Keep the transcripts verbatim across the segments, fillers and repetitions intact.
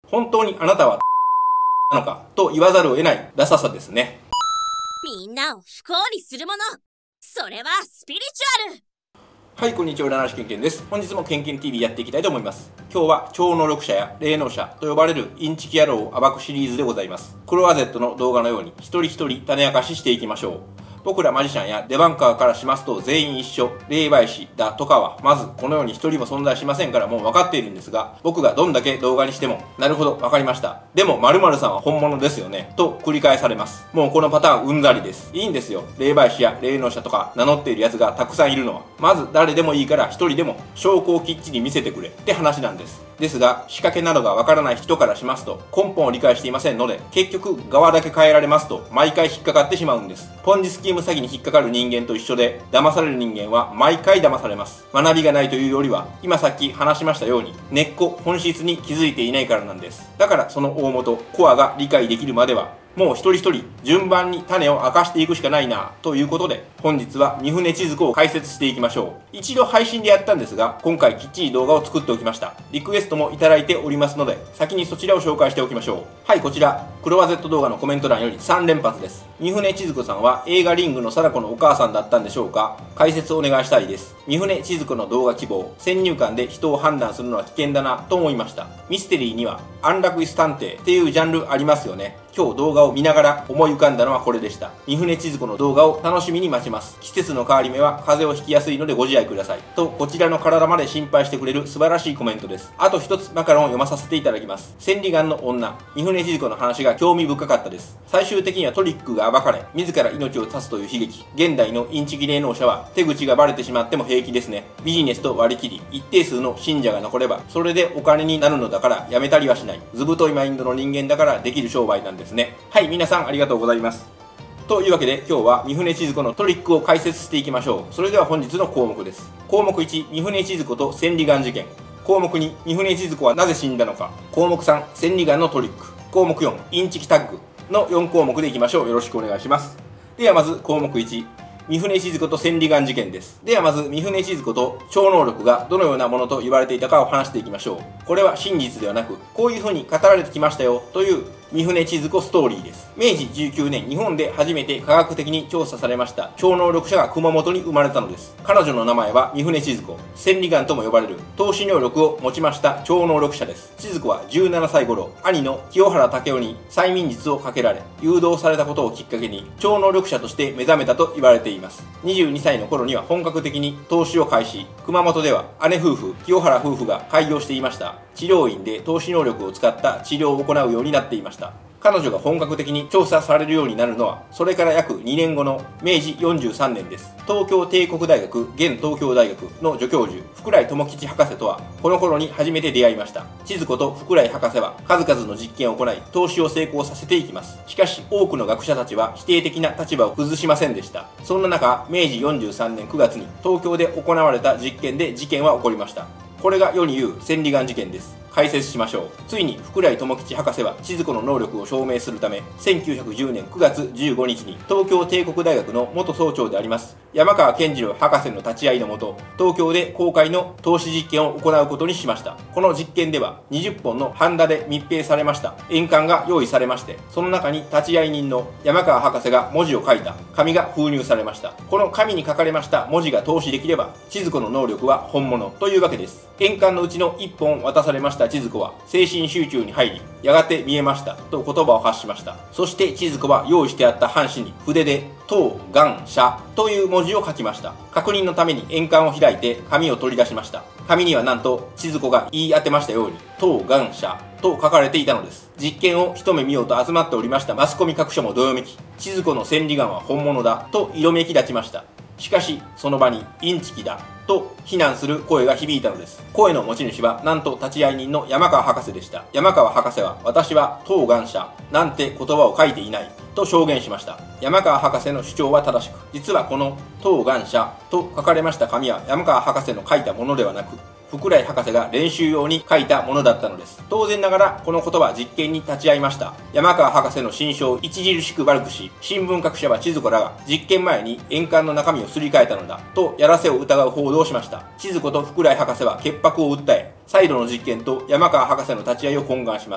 本当にあなたはなのかと言わざるを得ないダサさですね。 みんなを不幸にするもの、それはスピリチュアル。 はい、こんにちは、占い師けんけんです。本日もけんけん ティーブイ やっていきたいと思います。今日は超能力者や霊能者と呼ばれるインチキ野郎を暴くシリーズでございます。クロワゼットの動画のように一人一人種明かししていきましょう。僕らマジシャンやデバンカーからしますと全員一緒、霊媒師だとかはまずこのように一人も存在しませんからもう分かっているんですが、僕がどんだけ動画にしてもなるほど分かりました、でも〇〇さんは本物ですよねと繰り返されます。もうこのパターンうんざりです。いいんですよ、霊媒師や霊能者とか名乗っているやつがたくさんいるのは。まず誰でもいいから一人でも証拠をきっちり見せてくれって話なんです。ですが仕掛けなどがわからない人からしますと根本を理解していませんので、結局側だけ変えられますと毎回引っかかってしまうんです。ポンジスキーム詐欺に引っかかる人間と一緒で、騙される人間は毎回騙されます。学びがないというよりは、今さっき話しましたように根っこ本質に気づいていないからなんです。だからその大元コアが理解できるまではもう一人一人順番に種を明かしていくしかないなということで、本日は三船千鶴子を解説していきましょう。一度配信でやったんですが、今回きっちり動画を作っておきました。リクエストもいただいておりますので、先にそちらを紹介しておきましょう。はい、こちらクロワゼット動画のコメント欄よりさん連発です。三船千鶴子さんは映画リングの貞子のお母さんだったんでしょうか。解説お願いしたいです。三船千鶴子の動画希望、先入観で人を判断するのは危険だなと思いました。ミステリーには安楽椅子探偵っていうジャンルありますよね。今日動画を見ながら思い浮かんだのはこれでした。三船千鶴子の動画を楽しみに待ちます。季節の変わり目は風邪をひきやすいのでご自愛くださいと、こちらの体まで心配してくれる素晴らしいコメントです。あと一つマカロンを読まさせていただきます。千里眼の女、三船千鶴子の話が興味深かったです。最終的にはトリックが暴かれ自ら命を絶つという悲劇。現代のインチキ霊能者は手口がバレてしまっても平気ですね。ビジネスと割り切り一定数の信者が残ればそれでお金になるのだからやめたりはしない、ずぶといマインドの人間だからできる商売なんですね。はい、皆さんありがとうございます。というわけで今日は三船千鶴子のトリックを解説していきましょう。それでは本日の項目です。項目いち、三船千鶴子と千里眼事件。項目に、三船千鶴子はなぜ死んだのか。項目さん、千里眼のトリック。項目よん、インチキタッグのよん項目でいきましょう。よろしくお願いします。ではまず項目いち、三船千鶴子と千里眼事件です。ではまず三船千鶴子と超能力がどのようなものと言われていたかを話していきましょう。これは真実ではなく、こういう風に語られてきましたよという三船千鶴子ストーリーです。めいじじゅうきゅうねん、日本で初めて科学的に調査されました超能力者が熊本に生まれたのです。彼女の名前は三船千鶴子、千里眼とも呼ばれる透視能力を持ちました超能力者です。千鶴子はじゅうななさい頃、兄の清原武雄に催眠術をかけられ誘導されたことをきっかけに超能力者として目覚めたと言われています。にじゅうにさいの頃には本格的に透視を開始。熊本では姉夫婦、清原夫婦が開業していました治療院で透視能力を使った治療を行うようになっていました。彼女が本格的に調査されるようになるのはそれから約にねんごのめいじよんじゅうさんねんです。東京帝国大学現東京大学の助教授福来智吉博士とはこの頃に初めて出会いました。千鶴子と福来博士は数々の実験を行い透視を成功させていきます。しかし多くの学者たちは否定的な立場を崩しませんでした。そんな中めいじよんじゅうさんねんくがつに東京で行われた実験で事件は起こりました。これが世に言う千里眼事件です。解説しましょう。ついに福来智吉博士は千鶴子の能力を証明するためせんきゅうひゃくじゅうねんくがつじゅうごにちに東京帝国大学の元総長であります山川健次郎博士の立ち会いのもと東京で公開の透視実験を行うことにしました。この実験ではにじゅっぽんのハンダで密閉されました円管が用意されまして、その中に立会人の山川博士が文字を書いた紙が封入されました。この紙に書かれました文字が透視できれば千鶴子の能力は本物というわけです。円管のうちのいっぽん渡されました千鶴子は精神集中に入り、やがて見えましたと言葉を発しました。そして千鶴子は用意してあった半紙に筆で当願者という文字を書きました。確認のために円管を開いて紙を取り出しました。紙にはなんと千鶴子が言い当てましたように当願者と書かれていたのです。実験を一目見ようと集まっておりましたマスコミ各所もどよめき、千鶴子の千里眼は本物だと色めき立ちました。しかしその場にインチキだと非難する声が響いたのです。声の持ち主はなんと立会人の山川博士でした。山川博士は私は当願者なんて言葉を書いていないと証言しました。山川博士の主張は正しく、実はこの当願者と書かれました紙は山川博士の書いたものではなく福来博士が練習用に書いたものだったのです。当然ながらこの言葉は実験に立ち会いました山川博士の心証を著しく悪くし、新聞各社は千鶴子らが実験前に円管の中身をすり替えたのだとやらせを疑う報道をしました。千鶴子と福来博士は潔白を訴え、再度の実験と山川博士の立ち会いを懇願します。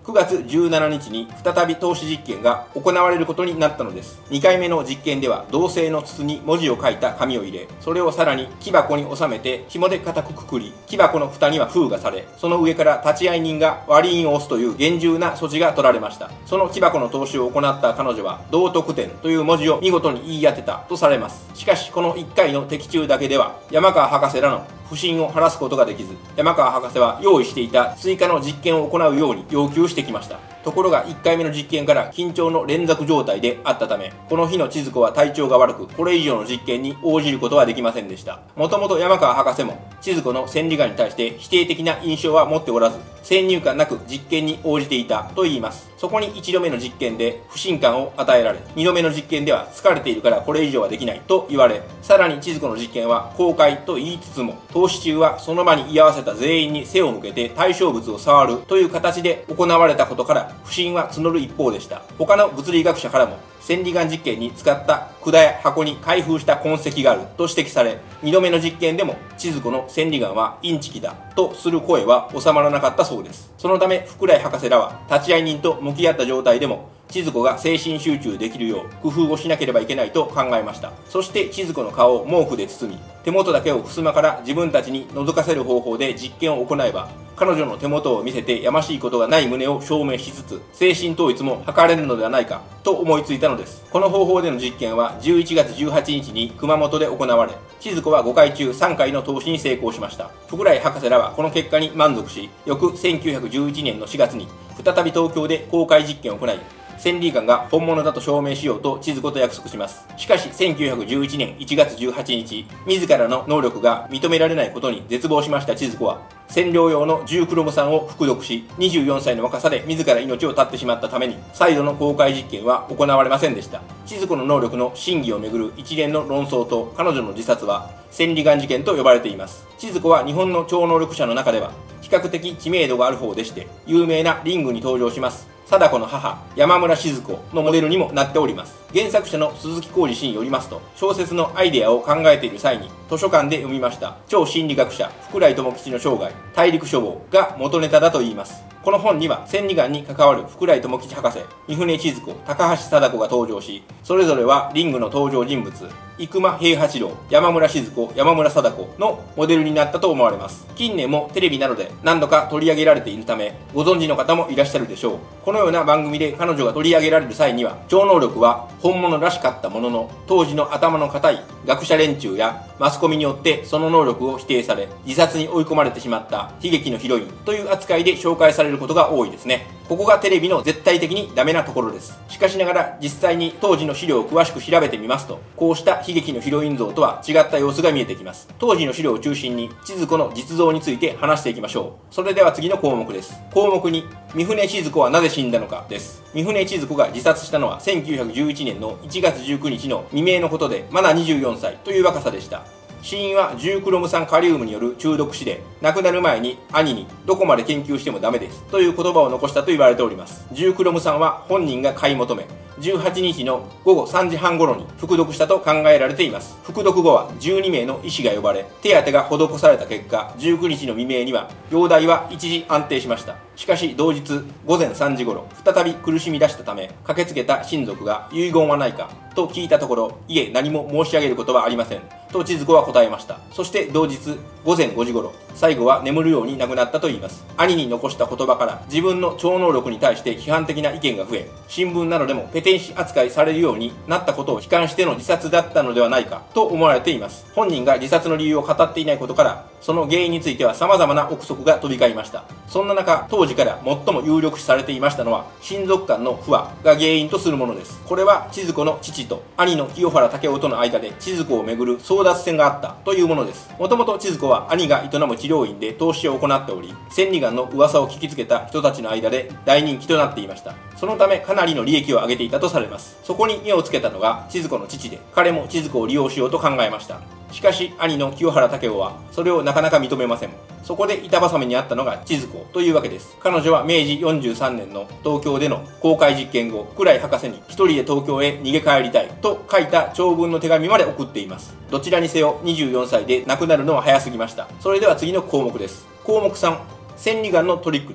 くがつじゅうしちにちに再び透視実験が行われることになったのです。にかいめの実験では銅製の筒に文字を書いた紙を入れ、それをさらに木箱に収めて紐で固くくくり、木箱の蓋には封がされ、その上から立会人が割り印を押すという厳重な措置が取られました。その木箱の透視を行った彼女は道徳点という文字を見事に言い当てたとされます。しかしこのいっかいの的中だけでは山川博士らの不信を晴らすことができず、山川博士は用意していた追加の実験を行うように要求してきました。ところがいっかいめの実験から緊張の連続状態であったため、この日の千鶴子は体調が悪く、これ以上の実験に応じることはできませんでした。もともと山川博士も千鶴子の千里眼に対して否定的な印象は持っておらず、先入観なく実験に応じていたと言います。そこにいちどめの実験で不信感を与えられ、にどめの実験では疲れているからこれ以上はできないと言われ、さらに千鶴子の実験は公開と言いつつも、透視中はその場に居合わせた全員に背を向けて対象物を触るという形で行われたことから不信は募る一方でした。他の物理学者からも千里眼実験に使った管や箱に開封した痕跡があると指摘され、にどめの実験でも千鶴子の千里眼はインチキだとする声は収まらなかったそうです。そのため福来博士らは立会人と向き合った状態でも千鶴子が精神集中できるよう工夫をしなければいけないと考えました。そして千鶴子の顔を毛布で包み、手元だけを襖から自分たちに覗かせる方法で実験を行えば、彼女の手元を見せてやましいことがない旨を証明しつつ、精神統一も図れるのではないかと思いついたのです。この方法での実験はじゅういちがつじゅうはちにちに熊本で行われ、千鶴子はごかいちゅうさんかいの透視に成功しました。福来博士らはこの結果に満足し、翌せんきゅうひゃくじゅういちねんのしがつに再び東京で公開実験を行い、千里眼が本物だと証明しようと千鶴子と約束します。しかしせんきゅうひゃくじゅういちねんいちがつじゅうはちにち、自らの能力が認められないことに絶望しました千鶴子は、染料用のじゅうクロム酸を服毒し、にじゅうよんさいの若さで自ら命を絶ってしまったために、再度の公開実験は行われませんでした。千鶴子の能力の真偽をめぐる一連の論争と彼女の自殺は千里眼事件と呼ばれています。千鶴子は日本の超能力者の中では比較的知名度がある方でして、有名なリングに登場します貞子の母山村静子のモデルにもなっております。原作者の鈴木浩二氏によりますと、小説のアイデアを考えている際に図書館で読みました超心理学者福来智吉の生涯大陸書房が元ネタだといいます。この本には千里眼に関わる福来智吉博士、三船千鶴子、高橋貞子が登場し、それぞれはリングの登場人物生間平八郎、山村静子、山村貞子のモデルになったと思われます。近年もテレビなどで何度か取り上げられているため、ご存知の方もいらっしゃるでしょう。このような番組で彼女が取り上げられる際には、超能力は本物らしかったものの、当時の頭の固い学者連中やマスコミによってその能力を否定され、自殺に追い込まれてしまった悲劇のヒロインという扱いで紹介されることが多いですね。ここがテレビの絶対的にダメなところです。しかしながら実際に当時の資料を詳しく調べてみますと、こうした悲劇のヒロイン像とは違った様子が見えてきます。当時の資料を中心に千鶴子の実像について話していきましょう。それでは次の項目です。項目に、三船千鶴子はなぜ死んだのかです。三船千鶴子が自殺したのはせんきゅうひゃくじゅういちねんのいちがつじゅうくにちの未明のことで、まだにじゅうよんさいという若さでした。死因はじゅうクロム酸カリウムによる中毒死で、亡くなる前に兄にどこまで研究してもダメですという言葉を残したと言われております。じゅうクロム酸は本人が買い求め、じゅうはちにちのごごさんじはん頃に服毒したと考えられています。服毒後はじゅうにめいの医師が呼ばれ、手当てが施された結果、じゅうくにちの未明には容体は一時安定しました。しかし同日ごぜんさんじ頃、再び苦しみ出したため、駆けつけた親族が遺言はないかと聞いたところ、いえ何も申し上げることはありませんと千鶴子は答えました。そして同日ごぜんごじ頃、最後は眠るように亡くなったといいます。兄に残した言葉から自分の超能力に対して批判的な意見が増え、新聞などでもペテン師扱いされるようになったことを悲観しての自殺だったのではないかと思われています。本人が自殺の理由を語っていないことから、その原因については様々な憶測が飛び交いました。そんな中、当時から最も有力視されていましたのは、親族間の不和が原因とするものです。これは千鶴子の父と兄の清原武雄との間で千鶴子をめぐる争奪戦があったというものです。もともと千鶴子は兄が営む治療院で透視を行っており、千里眼の噂を聞きつけた人たちの間で大人気となっていました。そのためかなりの利益を上げていたとされます。そこに目をつけたのが千鶴子の父で、彼も千鶴子を利用しようと考えました。しかし兄の清原武雄はそれをなかなか認めません。そこで板挟みにあったのが千鶴子というわけです。彼女はめいじよんじゅうさんねんの東京での公開実験後、福来博士に一人で東京へ逃げ帰りたいと書いた長文の手紙まで送っています。どちらにせよにじゅうよんさいで亡くなるのは早すぎました。それでは次の項目です。項目さん、千里眼のトリックです。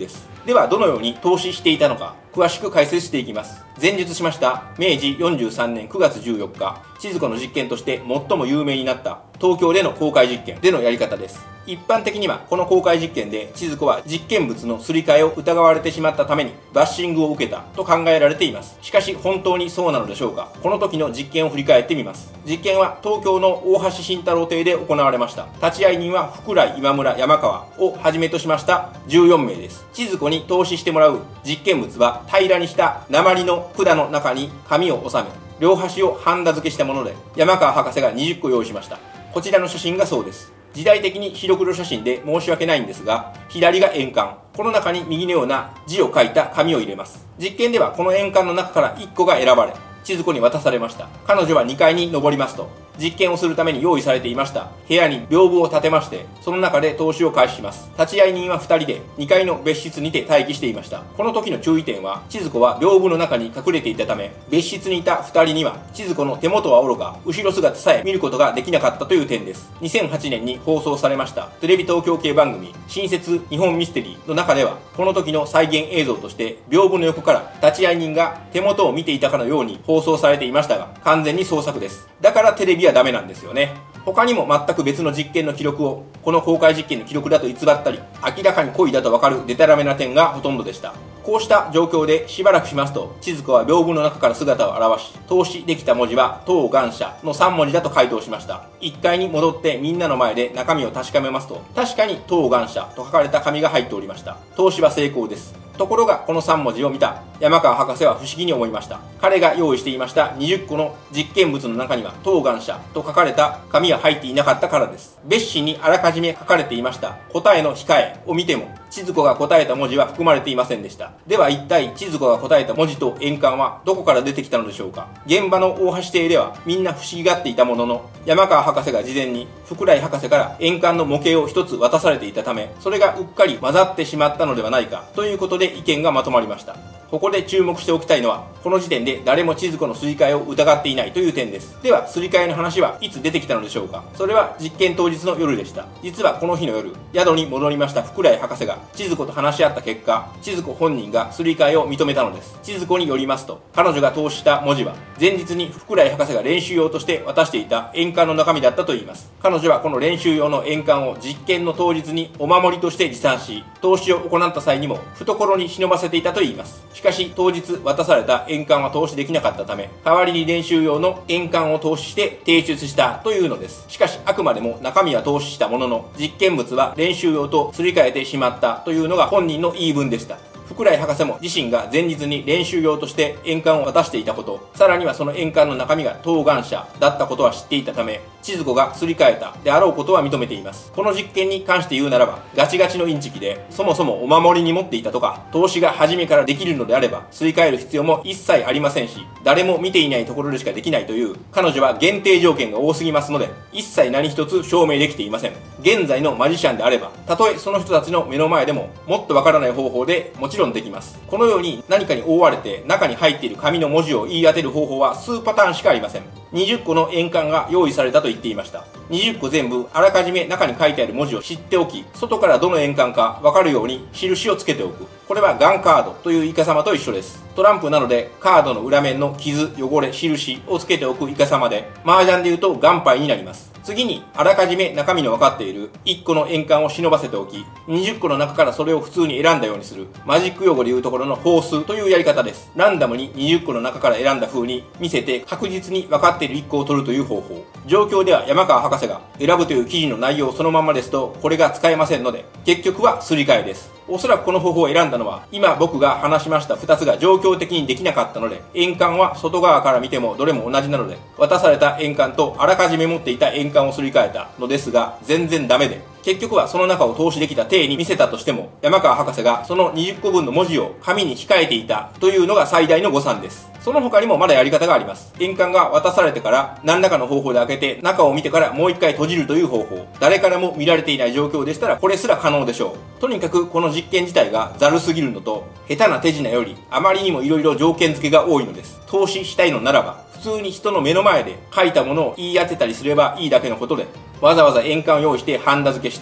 ではどのように投資していたのか詳しく解説していきます。前述しましためいじよんじゅうさんねんくがつじゅうよっか、千鶴子の実験として最も有名になった東京での公開実験でのやり方です。一般的にはこの公開実験で千鶴子は実験物のすり替えを疑われてしまったためにバッシングを受けたと考えられています。しかし本当にそうなのでしょうか。この時の実験を振り返ってみます。実験は東京の大橋慎太郎邸で行われました。立会人は福来、今村、山川をはじめとしましたじゅうよんめいです。千鶴子に投資してもらう実験物は平らにした鉛の管の中に紙を収め、両端をハンダ付けしたもので、山川博士がにじゅっこ用意しました。こちらの写真がそうです。時代的に白黒写真で申し訳ないんですが、左が円環、この中に右のような字を書いた紙を入れます。実験ではこの円環の中からいっこが選ばれ、千鶴子に渡されました。彼女はにかいに登りますと、実験をするために用意されていました部屋に屏風を立てまして、その中で投資を開始します。立会人はふたりでにかいの別室にて待機していました。この時の注意点は、千鶴子は屏風の中に隠れていたため、別室にいたふたりには千鶴子の手元はおろか後ろ姿さえ見ることができなかったという点です。にせんはちねんに放送されましたテレビ東京系番組新設日本ミステリーの中では、この時の再現映像として屏風の横から立会人が手元を見ていたかのように放送されていましたが、完全に創作です。だからテレビはダメなんですよね。他にも全く別の実験の記録をこの公開実験の記録だと偽ったり、明らかに故意だとわかるデタラメな点がほとんどでした。こうした状況でしばらくしますと、千鶴子は屏風の中から姿を現し、投資できた文字は当願者のさんもじだと回答しました。いっかいに戻ってみんなの前で中身を確かめますと、確かに当願者と書かれた紙が入っておりました。投資は成功です。ところがこのさんもじを見た山川博士は不思議に思いました。彼が用意していましたにじゅっこの実験物の中には当願者と書かれた紙は入っていなかったからです。別紙にあらかじめ書かれていました答えの控えを見ても、千鶴子が答えた文字は含まれていませんでした。では一体千鶴子が答えた文字と円環はどこから出てきたのでしょうか。現場の大橋邸ではみんな不思議がっていたものの、山川博士が事前に福来博士から円環の模型を一つ渡されていたため、それがうっかり混ざってしまったのではないかということで意見がまとまりました。ここで注目しておきたいのは、この時点で誰も千鶴子のすり替えを疑っていないという点です。ではすり替えの話はいつ出てきたのでしょうか。それは実験当日の夜でした。実はこの日の夜、宿に戻りました福来博士が千鶴子と話し合った結果、千鶴子本人がすり替えを認めたのです。千鶴子によりますと、彼女が投資した文字は前日に福来博士が練習用として渡していた円環の中身だったといいます。彼女はこの練習用の円環を実験の当日にお守りとして持参し、投資を行った際にも懐に忍ばせていたといいます。しかし当日渡された円環は投資できなかったため、代わりに練習用の円環を投資して提出したというのです。しかしあくまでも中身は投資したものの、実験物は練習用とすり替えてしまったというのが本人の言い分でした。福来博士も自身が前日に練習用として円環を渡していたこと、さらにはその円環の中身が当願者だったことは知っていたため、千鶴子がすり替えたであろうことは認めています。この実験に関して言うならば、ガチガチのインチキで、そもそもお守りに持っていたとか、投資が初めからできるのであれば、すり替える必要も一切ありませんし、誰も見ていないところでしかできないという、彼女は限定条件が多すぎますので、一切何一つ証明できていません。現在のマジシャンであれば、たとえその人たちの目の前でも、もっとわからない方法でもちろんできます。このように何かに覆われて中に入っている紙の文字を言い当てる方法は数パターンしかありません。にじゅっこの円環が用意されたと言っていました。にじゅっこ全部あらかじめ中に書いてある文字を知っておき、外からどの円環かわかるように印をつけておく。これはガンカードというイカ様と一緒です。トランプなのでカードの裏面の傷、汚れ、印をつけておくイカ様で、麻雀でいうと元牌になります。次にあらかじめ中身の分かっているいっこの円環を忍ばせておき、にじゅっこの中からそれを普通に選んだようにするマジック用語でいうところの法数というやり方です。ランダムににじゅっこの中から選んだ風に見せて確実に分かっているいっこを取るという方法。状況では山川博士が選ぶという記事の内容そのままですとこれが使えませんので、結局はすり替えです。おそらくこの方法を選んだのは、今僕が話しましたふたつが状況的にできなかったので、円環は外側から見てもどれも同じなので、渡された円環とあらかじめ持っていた円環をすり替えたのですが、全然ダメで、結局はその中を投資できた体に見せたとしても、山川博士がそのにじゅっこぶんの文字を紙に控えていたというのが最大の誤算です。その他にもまだやり方があります。円環が渡されてから何らかの方法で開けて中を見てからもう一回閉じるという方法。誰からも見られていない状況でしたらこれすら可能でしょう。とにかくこの実験自体がざるすぎるのと、下手な手品よりあまりにも色々条件付けが多いのです。投資したいのならば、普通に人の目の前で書いたものを言い当てたりすればいいだけのことで、わざわざ円環を用意してハンダ付けして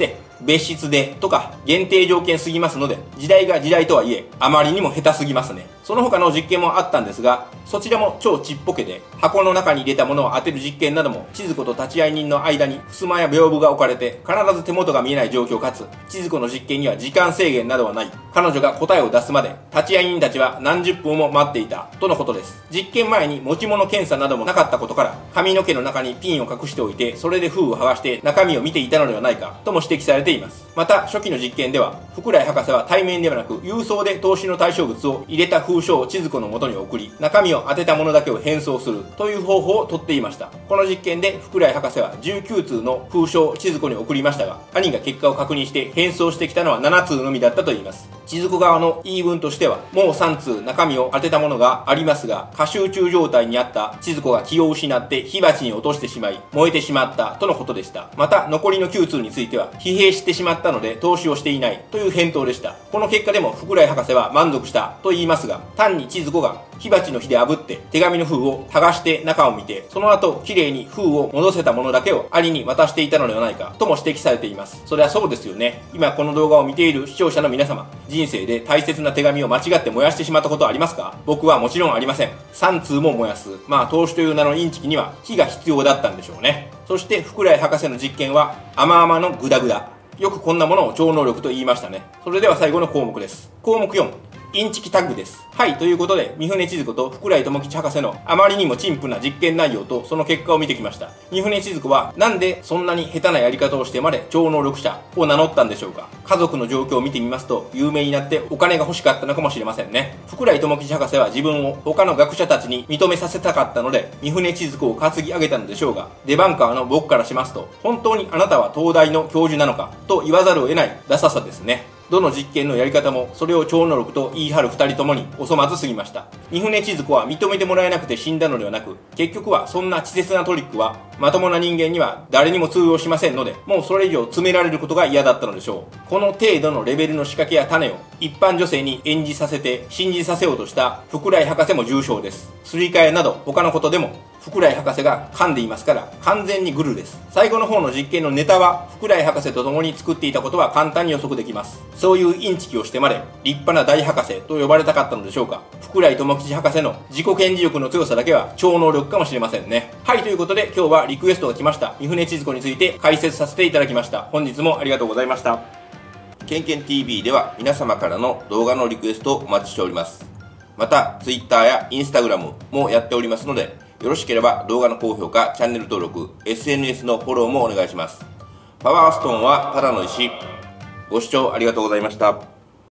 別室でとか限定条件すぎますので、時代が時代とはいえあまりにも下手すぎますね。その他の実験もあったんですが、そちらも超ちっぽけで、箱の中に入れたものを当てる実験なども、千鶴子と立会人の間に襖や屏風が置かれて必ず手元が見えない状況かつ、千鶴子の実験には時間制限などはない。彼女が答えを出すまで立会人たちは何十分も待っていたとのことです。実験前に持ち物検査などもなかったことから、髪の毛の中にピンを隠しておいて、それで封を剥がして中身を見ていたのではないかとも指摘されています。また初期の実験では、福来博士は対面ではなく郵送で投資の対象物を入れた封書を千鶴子の元に送り、中身を当てたものだけを返送するという方法をとっていました。この実験で福来博士はじゅうきゅう通の封書を千鶴子に送りましたが、兄が結果を確認して返送してきたのはなな通のみだったといいます。千鶴子側の言い分としては、もうさん通中身を当てたものがありますが、過集中状態にあった千鶴子が気を失って火鉢に落としてしまい燃えてしまったとのことでした。また残りのきゅう通については疲弊してしまったので投資をしていないという返答でした。この結果でも福来博士は満足したと言いますが、単に千鶴子が火鉢の火で炙って手紙の封を剥がして中を見て、その後きれいに封を戻せたものだけを兄に渡していたのではないかとも指摘されています。それはそうですよね。今この動画を見ている視聴者の皆様、人生で大切な手紙を間違って燃やしてしまったことはありますか？僕はもちろんありません。さん通も燃やす。まあ投資という名のインチキには火が必要だったんでしょうね。そして福来博士の実験は甘々のグダグダ。よくこんなものを超能力と言いましたね。それでは最後の項目です。項目よん、インチキタッグです。はい、ということで、三船千鶴子と福来智吉博士のあまりにも陳腐な実験内容とその結果を見てきました。三船千鶴子はなんでそんなに下手なやり方をしてまで超能力者を名乗ったんでしょうか。家族の状況を見てみますと、有名になってお金が欲しかったのかもしれませんね。福来智吉博士は自分を他の学者たちに認めさせたかったので、三船千鶴子を担ぎ上げたのでしょうが、デバンカーの僕からしますと、本当にあなたは東大の教授なのかと言わざるを得ないダサさですね。どの実験のやり方もそれを超能力と言い張るふたりともにお粗末すぎました。三船千鶴子は認めてもらえなくて死んだのではなく、結局はそんな稚拙なトリックはまともな人間には誰にも通用しませんので、もうそれ以上詰められることが嫌だったのでしょう。この程度のレベルの仕掛けや種を一般女性に演じさせて信じさせようとした福来博士も重傷です。すり替えなど他のことでも福来博士が噛んでいますから完全にグルです。最後の方の実験のネタは福来博士と共に作っていたことは簡単に予測できます。そういうインチキをしてまで立派な大博士と呼ばれたかったのでしょうか。福来智吉博士の自己顕示力の強さだけは超能力かもしれませんね。はい、ということで今日はリクエストが来ました三船千鶴子について解説させていただきました。本日もありがとうございました。ケンケン ティービー では皆様からの動画のリクエストをお待ちしております。また Twitter や Instagram もやっておりますので、よろしければ動画の高評価、チャンネル登録、エスエヌエス のフォローもお願いします。パワーストーンはただの石。ご視聴ありがとうございました。